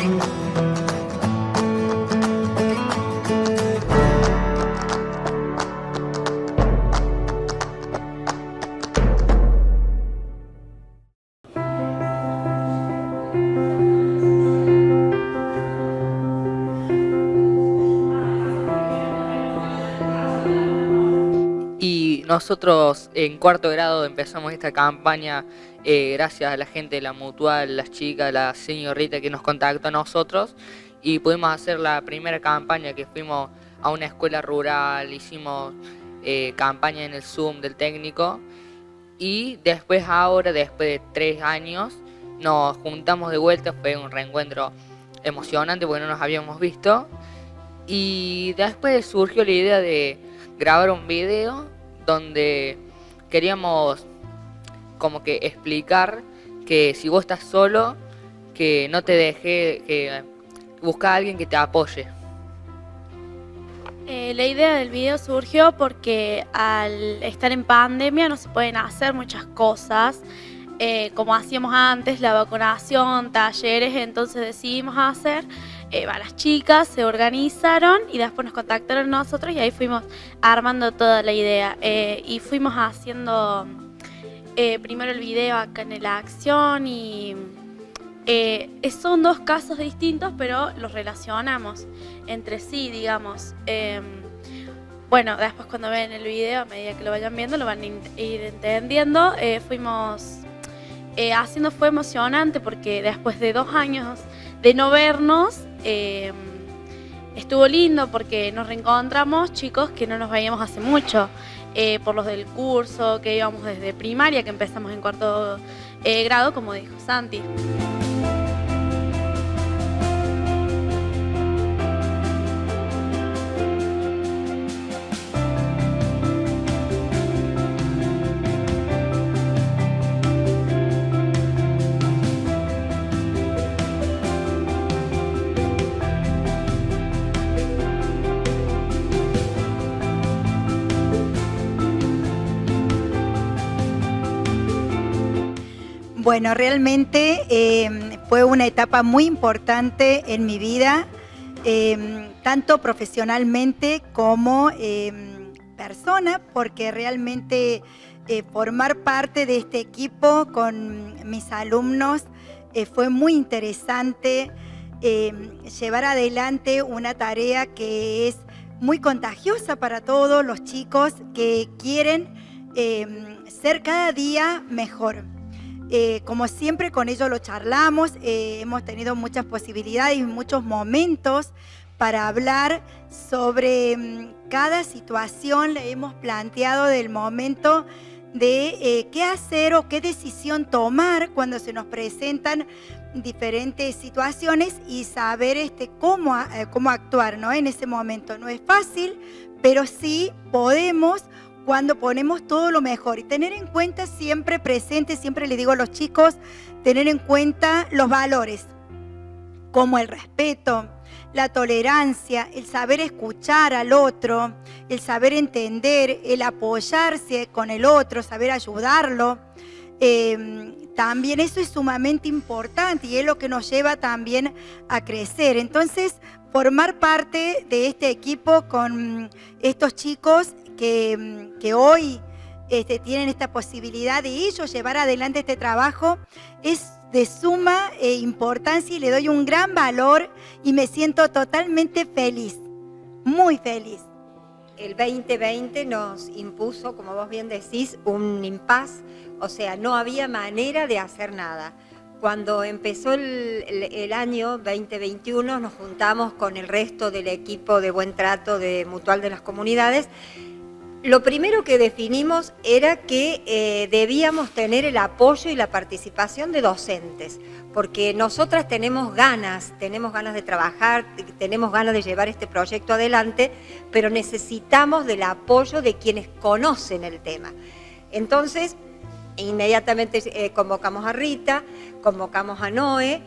Y nosotros en cuarto grado empezamos esta campaña gracias a la gente de la Mutual, las chicas, la señorita que nos contactó a nosotros y pudimos hacer la primera campaña que fuimos a una escuela rural, hicimos campaña en el Zoom del técnico y después ahora, después de 3 años, nos juntamos de vuelta, fue un reencuentro emocionante porque no nos habíamos visto y después surgió la idea de grabar un video donde queríamos como que explicar que si vos estás solo, que no te deje, que busca a alguien que te apoye. La idea del video surgió porque al estar en pandemia no se pueden hacer muchas cosas como hacíamos antes, la vacunación, talleres, entonces decidimos hacer. Las chicas se organizaron y después nos contactaron nosotros y ahí fuimos armando toda la idea y fuimos haciendo primero el video acá en la acción y son 2 casos distintos pero los relacionamos entre sí, digamos. Bueno, después cuando ven el video, a medida que lo vayan viendo, lo van a ir entendiendo. Fuimos haciendo, fue emocionante porque después de 2 años de no vernos, estuvo lindo porque nos reencontramos chicos que no nos veíamos hace mucho, por los del curso, que íbamos desde primaria, que empezamos en cuarto grado, como dijo Santi. Bueno, realmente fue una etapa muy importante en mi vida, tanto profesionalmente como persona, porque realmente formar parte de este equipo con mis alumnos fue muy interesante, llevar adelante una tarea que es muy contagiosa para todos los chicos que quieren ser cada día mejor. Como siempre con ellos lo charlamos, hemos tenido muchas posibilidades y muchos momentos para hablar sobre cada situación. Le hemos planteado del momento de qué hacer o qué decisión tomar cuando se nos presentan diferentes situaciones y saber cómo actuar, ¿no? En ese momento. No es fácil, pero sí podemos cuando ponemos todo lo mejor y tener en cuenta siempre presente, siempre les digo a los chicos, tener en cuenta los valores, como el respeto, la tolerancia, el saber escuchar al otro, el saber entender, el apoyarse con el otro, saber ayudarlo. También eso es sumamente importante y es lo que nos lleva también a crecer. Entonces, formar parte de este equipo con estos chicos que hoy tienen esta posibilidad de ellos llevar adelante este trabajo es de suma importancia y le doy un gran valor y me siento totalmente feliz, muy feliz. El 2020 nos impuso, como vos bien decís, un impasse, o sea, no había manera de hacer nada. Cuando empezó el año 2021 nos juntamos con el resto del equipo de Buen Trato de Mutual de las Comunidades. Lo primero que definimos era que debíamos tener el apoyo y la participación de docentes, porque nosotras tenemos ganas de trabajar, tenemos ganas de llevar este proyecto adelante, pero necesitamos del apoyo de quienes conocen el tema. Entonces, inmediatamente convocamos a Rita, convocamos a Noé,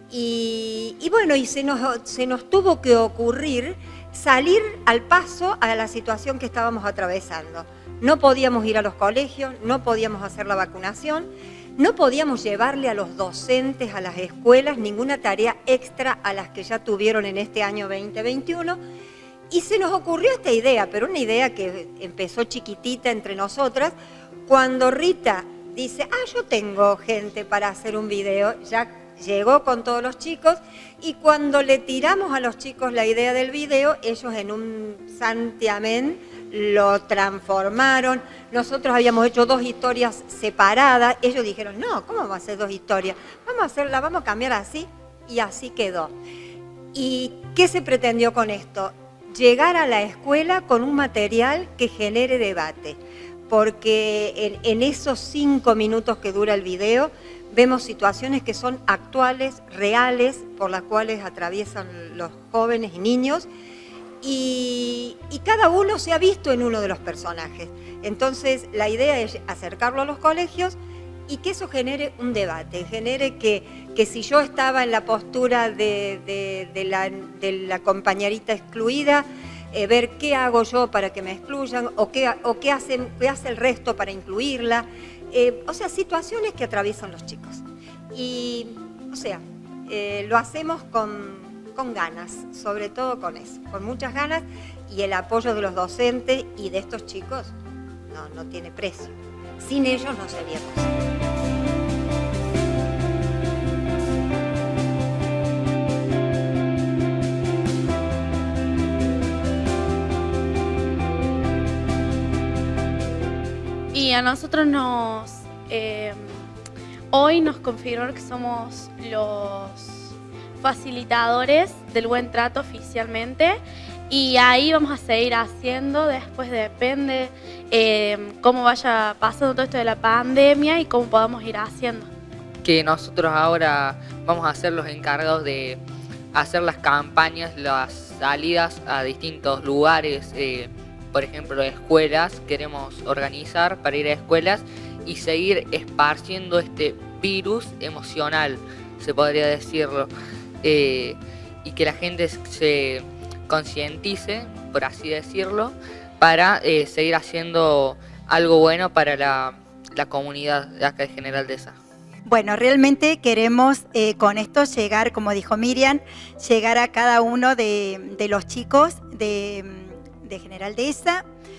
y bueno, y se nos tuvo que ocurrir salir al paso a la situación que estábamos atravesando. No podíamos ir a los colegios, no podíamos hacer la vacunación, no podíamos llevarle a los docentes, a las escuelas, ninguna tarea extra a las que ya tuvieron en este año 2021. Y se nos ocurrió esta idea, pero una idea que empezó chiquitita entre nosotras, cuando Rita dice, yo tengo gente para hacer un video, ya llegó con todos los chicos, y cuando le tiramos a los chicos la idea del video, ellos en un santiamén lo transformaron. Nosotros habíamos hecho 2 historias separadas, ellos dijeron, no, ¿cómo vamos a hacer 2 historias? Vamos a cambiar así, y así quedó. ¿Y qué se pretendió con esto? Llegar a la escuela con un material que genere debate, porque en esos 5 minutos que dura el video, vemos situaciones que son actuales, reales, por las cuales atraviesan los jóvenes y niños, y cada uno se ha visto en uno de los personajes. Entonces, la idea es acercarlo a los colegios y que eso genere un debate, genere que si yo estaba en la postura de la compañerita excluida, ver qué hago yo para que me excluyan o qué hace el resto para incluirla. O sea, situaciones que atraviesan los chicos. Y, o sea, lo hacemos con ganas, sobre todo con eso, con muchas ganas, y el apoyo de los docentes y de estos chicos no tiene precio. Sin ellos no sería posible. Y a nosotros hoy nos confirmaron que somos los facilitadores del buen trato oficialmente, y ahí vamos a seguir haciendo, después depende cómo vaya pasando todo esto de la pandemia y cómo podamos ir haciendo. Que nosotros ahora vamos a ser los encargados de hacer las campañas, las salidas a distintos lugares, por ejemplo, escuelas, queremos organizar para ir a escuelas y seguir esparciendo este virus emocional, se podría decirlo, y que la gente se concientice, por así decirlo, para seguir haciendo algo bueno para la comunidad de acá de General Dehesa. Bueno, realmente queremos con esto llegar, como dijo Miriam, llegar a cada uno de los chicos de General Dehesa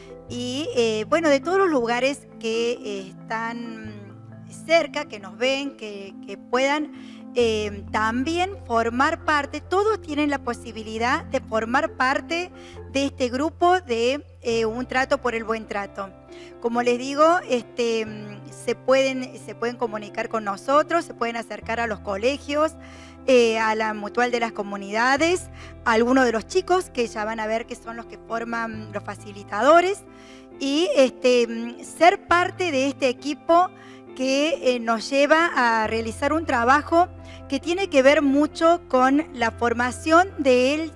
y bueno, de todos los lugares que están cerca, que nos ven, que puedan también formar parte. Todos tienen la posibilidad de formar parte de este grupo de un trato por el buen trato. Como les digo, se pueden comunicar con nosotros, se pueden acercar a los colegios, a la mutual de las comunidades, a algunos de los chicos que ya van a ver que son los que forman los facilitadores, y ser parte de este equipo que nos lleva a realizar un trabajo que tiene que ver mucho con la formación de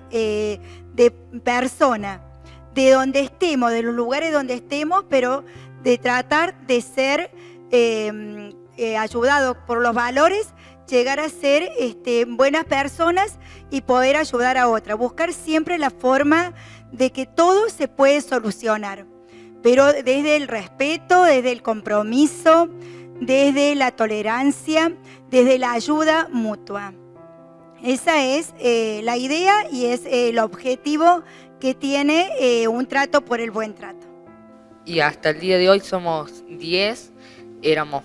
persona, de donde estemos, de los lugares donde estemos, pero de tratar de ser ayudados por los valores, llegar a ser buenas personas y poder ayudar a otras. Buscar siempre la forma de que todo se puede solucionar, pero desde el respeto, desde el compromiso, desde la tolerancia, desde la ayuda mutua. Esa es la idea y es el objetivo que tiene un trato por el buen trato. Y hasta el día de hoy somos 10, éramos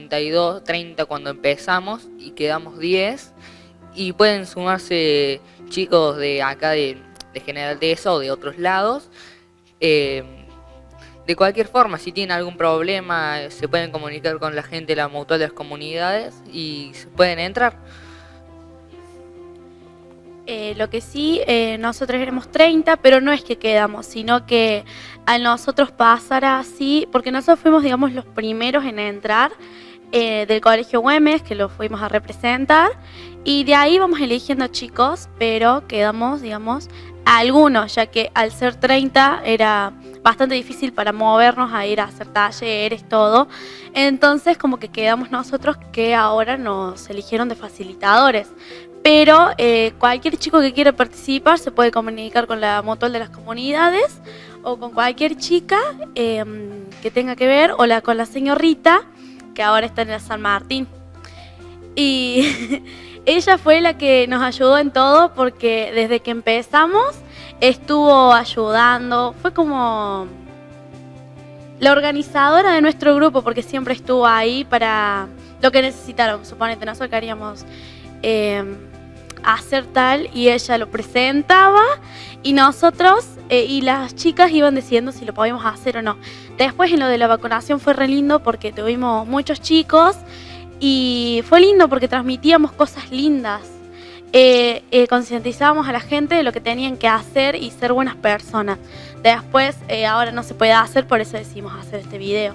30 cuando empezamos y quedamos 10, y pueden sumarse chicos de acá de General Dehesa o de otros lados. De cualquier forma, si tienen algún problema, se pueden comunicar con la gente de la mutual de las comunidades y se pueden entrar. Lo que sí, nosotros éramos 30, pero no es que quedamos, sino que al nosotros pasar así, porque nosotros fuimos, digamos, los primeros en entrar del Colegio Güemes, que lo fuimos a representar, y de ahí vamos eligiendo chicos, pero quedamos, digamos, algunos, ya que al ser 30 era bastante difícil para movernos a ir a hacer talleres, todo. Entonces como que quedamos nosotros, que ahora nos eligieron de facilitadores. Pero cualquier chico que quiera participar se puede comunicar con la mutual de las comunidades o con cualquier chica que tenga que ver, o con la señorita, que ahora está en el San Martín. Y ella fue la que nos ayudó en todo porque desde que empezamos estuvo ayudando, fue como la organizadora de nuestro grupo porque siempre estuvo ahí para lo que necesitaron. Suponete, nosotros queríamos hacer tal y ella lo presentaba y nosotros y las chicas iban diciendo si lo podíamos hacer o no. Después en lo de la vacunación fue re lindo porque tuvimos muchos chicos y fue lindo porque transmitíamos cosas lindas. Concientizábamos a la gente de lo que tenían que hacer y ser buenas personas. Después, ahora no se puede hacer, por eso decidimos hacer este video.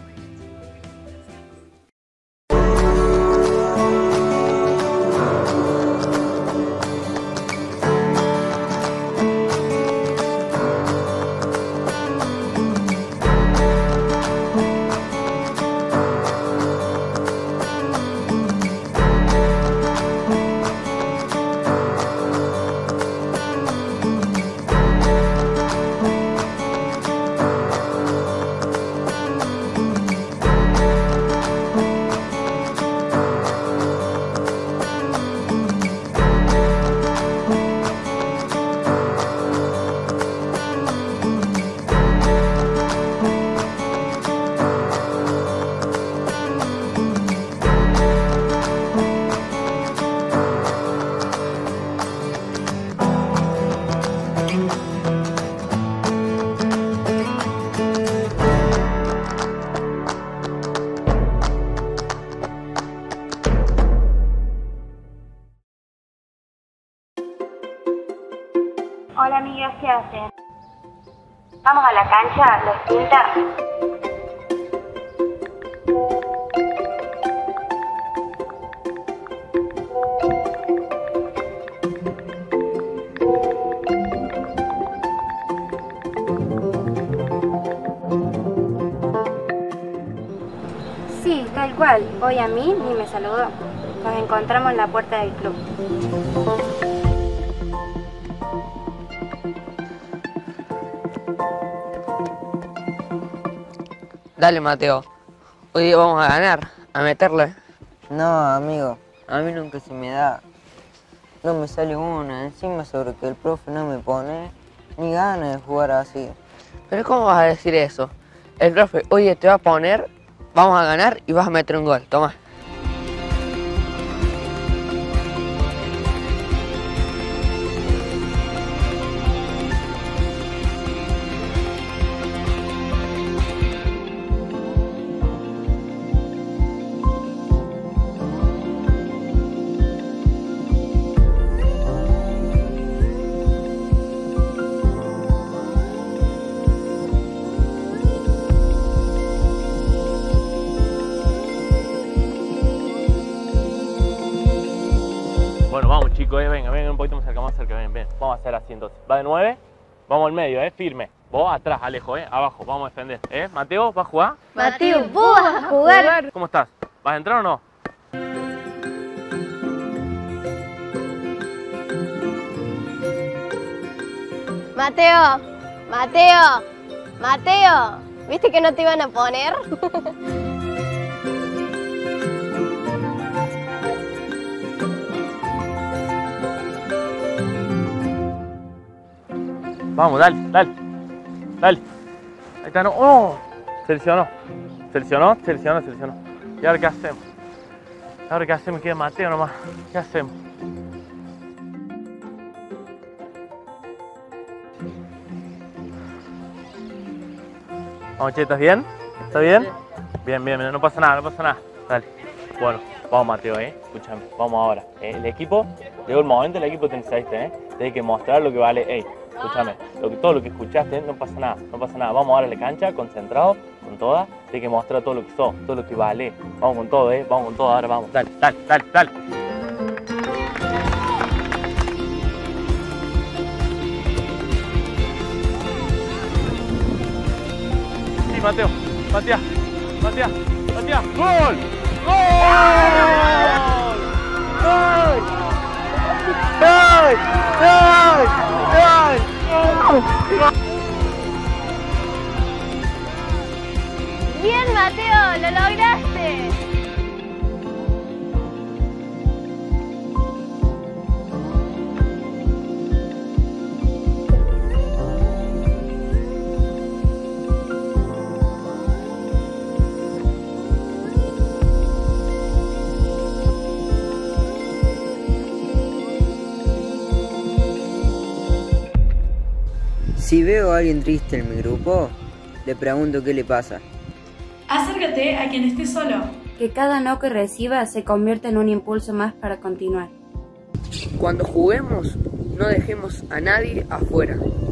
Hola amigas, ¿qué hacen? Vamos a la cancha, ¿les pinta? Sí, tal cual. Hoy a mí ni me saludó. Nos encontramos en la puerta del club. Dale, Mateo. Hoy día vamos a ganar, a meterle. No, amigo, a mí nunca se me da. No me sale una, encima sobre que el profe no me pone ni ganas de jugar así. Pero ¿cómo vas a decir eso? El profe, oye, te va a poner, vamos a ganar y vas a meter un gol. Toma. Bueno, vamos chicos, venga, un poquito más cerca, ven. Vamos a hacer así entonces. Va de 9, vamos al medio, firme. Vos atrás, Alejo, abajo, vamos a defender. Mateo, ¿vas a jugar? Mateo, ¿vos vas a jugar? ¿Cómo estás? ¿Vas a entrar o no? Mateo, ¿viste que no te iban a poner? Vamos, dale. Ahí está, no. ¡Oh! Seleccionó. ¿Y ahora qué hacemos? Queda Mateo nomás. ¿Qué hacemos? Vamos, che, ¿estás bien? ¿Está bien? Bien, no pasa nada. Dale. Bueno, vamos, Mateo, escúchame, vamos ahora. El equipo, llegó el momento, el equipo te necesita, Tienes que mostrar lo que vale, escúchame, todo lo que escuchaste, no pasa nada. Vamos ahora a la cancha, concentrados, con todas, tienes que mostrar todo lo que sos, todo lo que vale. Vamos con todo, ahora vamos, dale. Sí, Mateo, Matías, ¡gol! Bien, Mateo, lo lograste. Si veo a alguien triste en mi grupo, le pregunto qué le pasa. Acércate a quien esté solo. Que cada no que reciba se convierta en un impulso más para continuar. Cuando juguemos, no dejemos a nadie afuera.